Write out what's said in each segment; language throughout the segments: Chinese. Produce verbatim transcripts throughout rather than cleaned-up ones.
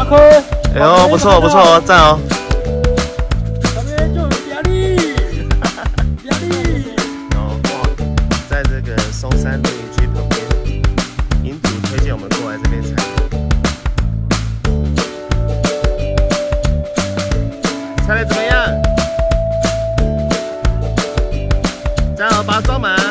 颗。 哎呦，不错不错，赞哦。 旁边就有苗栗，苗栗。 然后哇，在这个松山露营区旁边，营主推荐我们过来这边采。采的怎么样？加油，把它装满。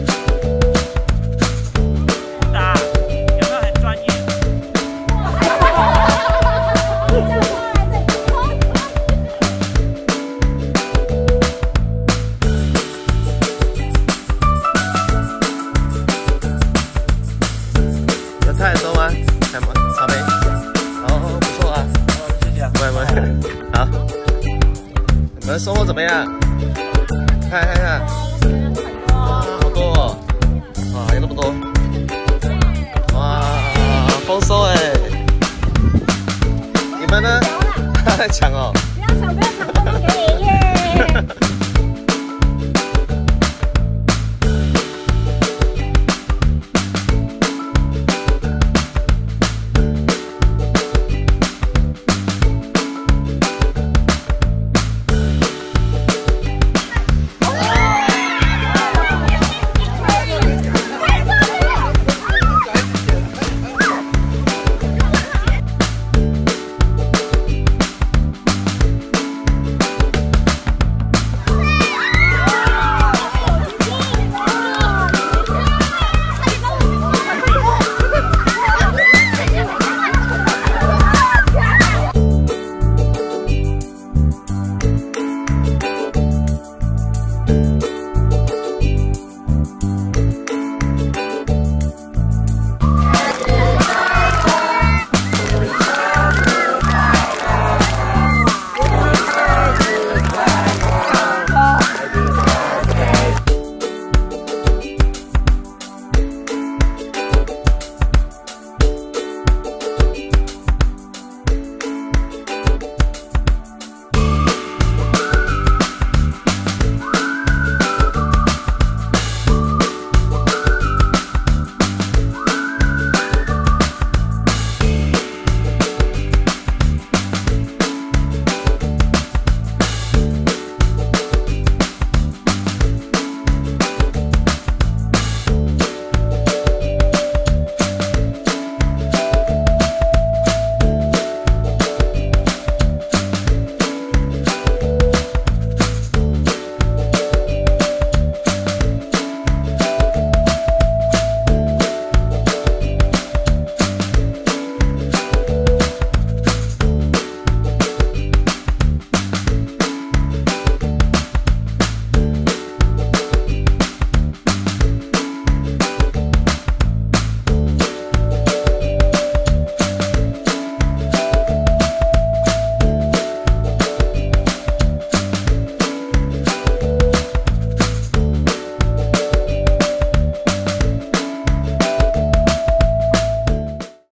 菜收吗？看嘛，茶杯。哦，不错啊。哦，谢谢啊。不会不会，好。你们收获怎么样？看看看。哇，好多哦！哇，有那么多。哇，丰收哎！你们呢？在抢哦。